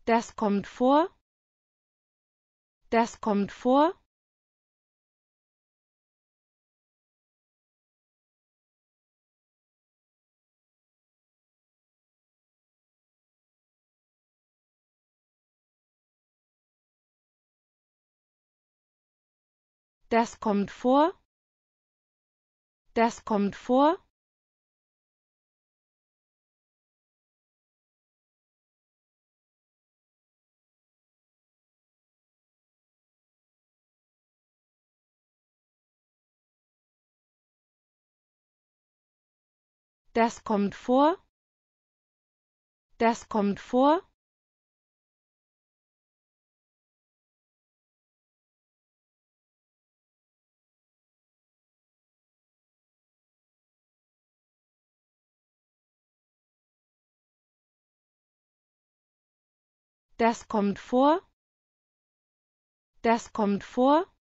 Das kommt vor. Das kommt vor. Das kommt vor. Das kommt vor. Das kommt vor. Das kommt vor. Das kommt vor. Das kommt vor.